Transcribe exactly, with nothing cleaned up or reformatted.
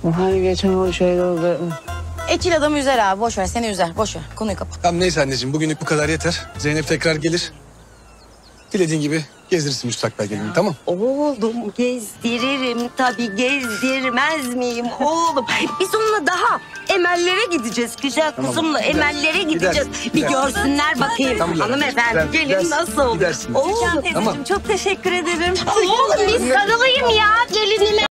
Hani geçen o şey oldu. Etkili adamı üzer abi. Boş ver, seni üzer. Boş ver. Konuyu kapat. Tamam neyse anneciğim bugünlük bu kadar yeter. Zeynep tekrar gelir. Dilediğin gibi gezdirirsin müstakbel gelini, tamam? Oğlum gezdiririm tabii, gezdirmez miyim oğlum? Biz onunla daha emellere gideceğiz güzel Tamam, kızımla, gidersin, emellere gideceğiz. gidersin, Bir gidersin. görsünler bakayım. Tamam, Hanımefendi gidersin, gelin gidersin, nasıl olur? gidersin. Oğlum Tamam. çok teşekkür ederim. Oğlum bir sarılayım ya gelinime.